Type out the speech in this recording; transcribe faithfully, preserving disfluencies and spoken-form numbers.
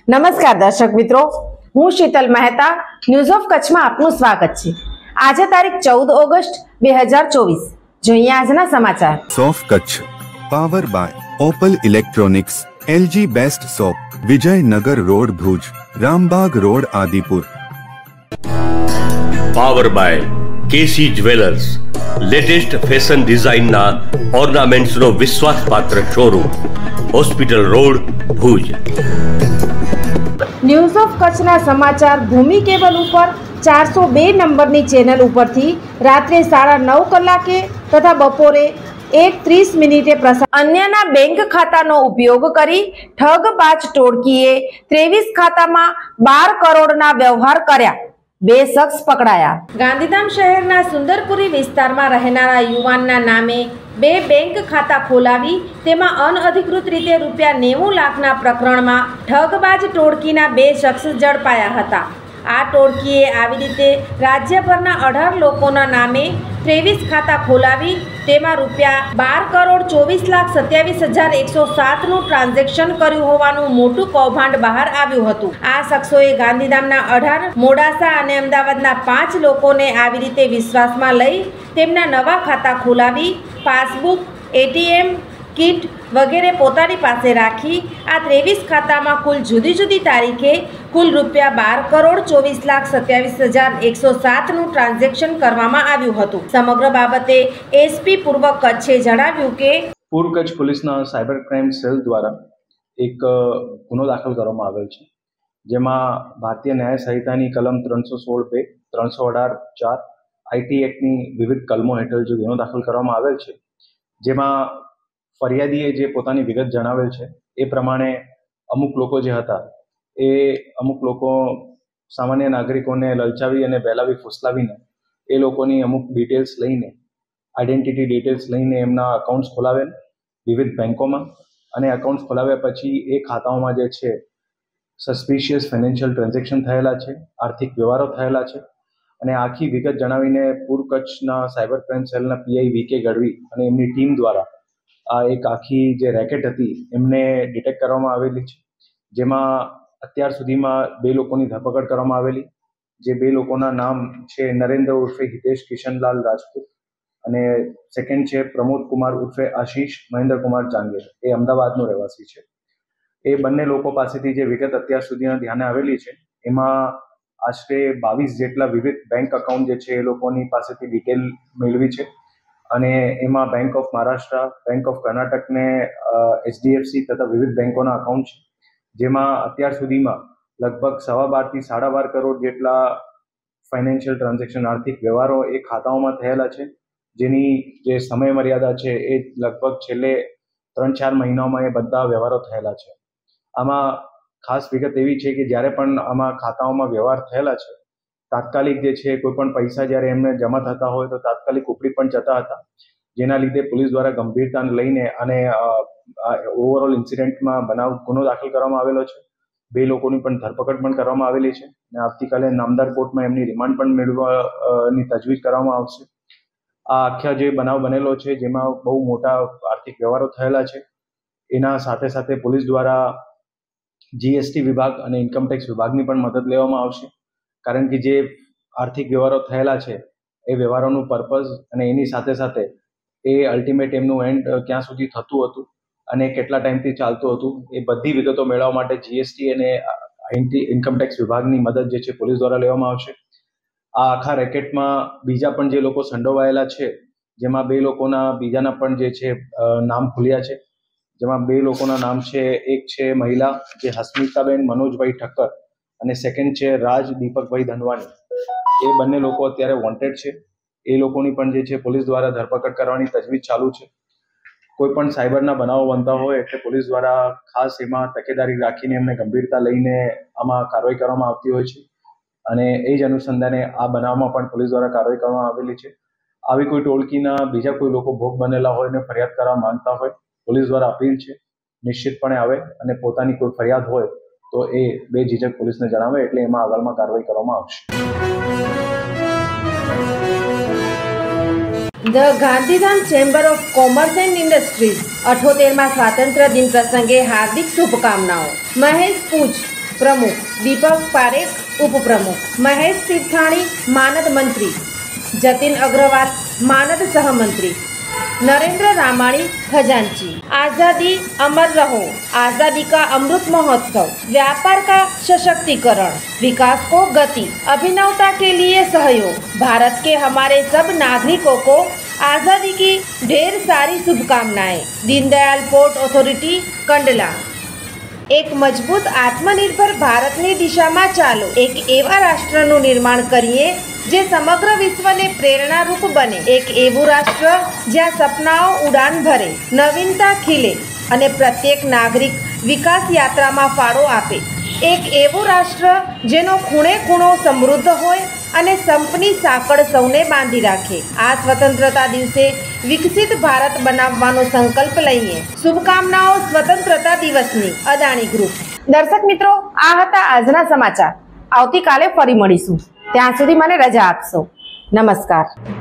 નમસ્કાર દર્શક મિત્રો, હું શીતલ મહેતા ન્યૂઝ ઓફ કચ્છમાં આપનું સ્વાગત છે। આજે તારીખ ચૌદ ઓગસ્ટ બે હજાર ચોવીસ। જોઈએ આજના સમાચાર। સોફ Kutch power by opal electronics, LG best shop, Vijaynagar road Bhuj, Rambag road Adipur. Power by KC jewellers, latest fashion ડિઝાઇનના ઓર્નામેન્ટ્સનો વિશ્વાસપાત્ર showroom, hospital road Bhuj. News of કચ્છના સમાચાર ભૂમિ કેબલ ઉપર ચારસો બે નંબરની ચેનલ ઉપરથી રાત્રે સાડા નવ કલાકે તથા બપોરે એક ત્રીસ મિનિટે પ્રસાર અન્યના બેંક ખાતાનો ઉપયોગ કરી ઠગબાજ ટોળકીએ ત્રેવીસ ખાતામાં બાર કરોડના વ્યવહાર કર્યા। બે શખ્સ પકડાયા। ગાંધીધામ શહેરના સુંદરપુરી વિસ્તારમાં રહેનારા યુવાનના નામે બે બેંક ખાતા ખોલાવી તેમાં અનઅધિકૃત રીતે રૂપિયા નેવું લાખના પ્રકરણમાં ઠગબાજ ટોળકીના બે શખ્સ ઝડપાયા હતા। આ ટોળકીએ આવી રીતે રાજ્યભરના અઢાર લોકોના નામે ત્રેવીસ ખાતા ખોલાવી તેમાં રૂપિયા બાર કરોડ ચોવીસ લાખ સત્યાવીસ હજાર એકસો સાતનું ટ્રાન્ઝેક્શન કર્યું હોવાનું મોટું કૌભાંડ બહાર આવ્યું હતું। આ શખ્સોએ ગાંધીધામના અઢાર, મોડાસા અને અમદાવાદના પાંચ લોકોને આવી રીતે વિશ્વાસમાં લઈ તેમના નવા ખાતા ખોલાવી પાસબુક, એટીએમ, કિટ વગેરે પોતાની પાસે રાખી આ ત્રેવીસ ખાતામાં કુલ જુદી જુદી તારીખે કુલ રૂપિયા બાર કરોડ ચોવીસ લાખ સત્યાવીસ હજાર એકસો સાતનું ટ્રાન્ઝેક્શન કરવામાં આવ્યું હતું। સમગ્ર બાબતે એસપી પૂર્વ કચ્છે જણાવ્યું કે પૂર્વ કચ્છ પોલીસના સાયબર ક્રાઇમ સેલ દ્વારા એક ગુનો દાખલ કરવામાં આવેલ છે, જેમાં ભારતીય ન્યાય સંહિતાની કલમ ત્રણસો સોળ બે, ત્રણસો અઢાર ચાર, આઈટી એક્ટની વિવિધ કલમો હેઠળ જે ગુનો દાખલ કરવામાં આવેલ છે, જેમાં ફરિયાદીએ જે પોતાની વિગત જણાવેલ છે એ પ્રમાણે અમુક લોકો જે હતા એ અમુક લોકો સામાન્ય નાગરિકોને લલચાવી અને બહેલાવી ફૂસલાવીને એ લોકોની અમુક ડિટેલ્સ લઈને, આઈડેન્ટિટી ડિટેલ્સ લઈને એમના અકાઉન્ટ્સ ખોલાવેલ વિવિધ બેંકોમાં, અને અકાઉન્ટ્સ ખોલાવ્યા પછી એ ખાતાઓમાં જે છે સસ્પિશિયસ ફાઇનાન્શિયલ ટ્રાન્ઝેક્શન થયેલા છે, આર્થિક વ્યવહારો થયેલા છે, અને આખી વિગત જણાવીને પૂર્વ કચ્છના સાયબર ક્રાઇમ સેલના પીઆઈ વી કે ગઢવી અને એમની ટીમ દ્વારા આ એક આખી જે રેકેટ હતી એમને ડિટેક્ટ કરવામાં આવેલી છે, જેમાં અત્યાર સુધીમાં બે લોકોની ધરપકડ કરવામાં આવેલી। જે બે લોકોના નામ છે નરેન્દ્ર ઉર્ફે હિતેશ કિશનલાલ રાજપૂત અને સેકન્ડ છે પ્રમોદ કુમાર ઉર્ફે આશીષ મહેન્દ્ર કુમાર ચાંગેર, એ અમદાવાદનો રહેવાસી છે। એ બંને લોકો પાસેથી જે વિગત અત્યાર સુધીના ધ્યાને આવેલી છે એમાં આશરે બાવીસ જેટલા વિવિધ બેંક અકાઉન્ટ જે છે એ લોકોની પાસેથી ડિટેલ મેળવી છે, અને એમાં bank of Maharashtra, bank of કર્ણાટકને એચડીએફસી તથા વિવિધ બેંકોના અકાઉન્ટ છે, જેમાં અત્યાર સુધીમાં લગભગ સવા બારથી સાડા બાર કરોડ જેટલા ફાઇનાન્શિયલ ટ્રાન્ઝેક્શન, આર્થિક વ્યવહારો એ ખાતાઓમાં થયેલા છે, જેની જે સમય મર્યાદા છે એ લગભગ છેલ્લે ત્રણ ચાર મહિનાઓમાં એ બધા વ્યવહારો થયેલા છે। આમાં ખાસ વિગત એવી છે કે જ્યારે પણ આમાં ખાતાઓમાં વ્યવહાર થયેલા છે તાત્કાલિક જે છે કોઈ પણ પૈસા જ્યારે એમને જમા થતા હોય તો તાત્કાલિક ઉપડી પણ જતા હતા, જેના લીધે પોલીસ દ્વારા ગંભીરતાને લઈને અને ઓવરઓલ ઇન્સિડન્ટમાં બનાવ ગુનો દાખલ કરવામાં આવેલો છે। બે લોકોની પણ ધરપકડ પણ કરવામાં આવેલી છે, અને આવતીકાલે નામદાર કોર્ટમાં એમની રિમાન્ડ પણ મેળવવાની તજવીજ કરવામાં આવશે। આ આખા જે બનાવ બનેલો છે જેમાં બહુ મોટા આર્થિક વ્યવહારો થયેલા છે, એના સાથે સાથે પોલીસ દ્વારા જીએસટી વિભાગ અને ઇન્કમટેક્સ વિભાગની પણ મદદ લેવામાં આવશે, કારણ કે જે આર્થિક વ્યવહારો થયેલા છે એ વ્યવહારોનું પર્પઝ અને એની સાથે સાથે એ અલ્ટિમેટ એમનું એન્ડ ક્યાં સુધી થતું હતું અને કેટલા ટાઈમથી ચાલતું હતું એ બધી વિગતો મેળવવા માટે જીએસટી અને ઇન્કમટેક્સ વિભાગની મદદ જે છે પોલીસ દ્વારા લેવામાં આવશે। આ આખા રેકેટમાં બીજા પણ જે લોકો સંડોવાયેલા છે, જેમાં બે લોકોના બીજાના પણ જે છે નામ ખુલ્યા છે, જેમાં બે લોકોના નામ છે, એક છે મહિલા જે હસ્મિતાબેન મનોજભાઈ ઠક્કર અને સેકન્ડ છે રાજ દીપકભાઈ ધનવાણી। એ બંને લોકો અત્યારે વોન્ટેડ છે, એ લોકોની પણ જે છે પોલીસ દ્વારા ધરપકડ કરવાની તજવીજ ચાલુ છે। કોઈ પણ સાયબરના બનાવો બનતા હોય એટલે પોલીસ દ્વારા ખાસ એમાં તકેદારી રાખીને એમને ગંભીરતા લઈને આમાં કાર્યવાહી કરવામાં આવતી હોય છે, અને એ જ અનુસંધાને આ બનાવમાં પણ પોલીસ દ્વારા કાર્યવાહી કરવામાં આવેલી છે। આવી કોઈ ટોળકીના બીજા કોઈ લોકો ભોગ બનેલા હોય ને ફરિયાદ કરવા માંગતા હોય, પોલીસ દ્વારા અપીલ છે નિશ્ચિતપણે આવે અને પોતાની કોઈ ફરિયાદ હોય તો એ બે ઝીઝક પોલીસને જણાવે એટલે એમાં આગળમાં કાર્યવાહી કરવામાં આવશે। The Gandhidham chamber of commerce and industries અઠોતેરમાં સ્વાતંત્ર્ય દિન પ્રસંગે હાર્દિક શુભકામનાઓ। મહેશ પૂજ प्रमुख, दीपक पारेख उपप्रमुख, महेश सिरथाणी मानद मंत्री, जतिन अग्रवाल मानद सहमंत्री, नरेंद्र रामाणी खजांची। आज़ादी अमर रहो, आज़ादी का अमृत महोत्सव, व्यापार का सशक्तिकरण, विकास को गति, अभिनवता के लिए सहयोग, भारत के हमारे सब नागरिकों को आज़ादी की ढेर सारी शुभकामनाएं। Deendayal port authority Kandla. एक मजबूत आत्मनिर्भर भारतनी दिशाમાં ચાલો, એક એવા રાષ્ટ્રનું નિર્માણ કરીએ જે સમગ્ર વિશ્વને પ્રેરણારૂપ બને, એક એવું રાષ્ટ્ર જ્યાં સપનાઓ ઉડાન ભરે, નવીનતા ખીલે અને પ્રત્યેક નાગરિક વિકાસ યાત્રામાં ફાળો આપે, એક એવું રાષ્ટ્ર જેનો ખૂણે ખૂણો સમૃદ્ધ હોય અને સંપની સાંકળ સૌને બાંધી રાખે। આ સ્વતંત્રતા દિવસે વિકસિત ભારત બનાવવાનો સંકલ્પ લઈએ। શુભકામનાઓ સ્વતંત્રતા દિવસની। અદાણી ગ્રુપ। દર્શક મિત્રો, આ હતા આજના સમાચાર। આવતીકાલે ફરી મળીશું, ત્યાં સુધી મને રજા આપશો। નમસ્કાર।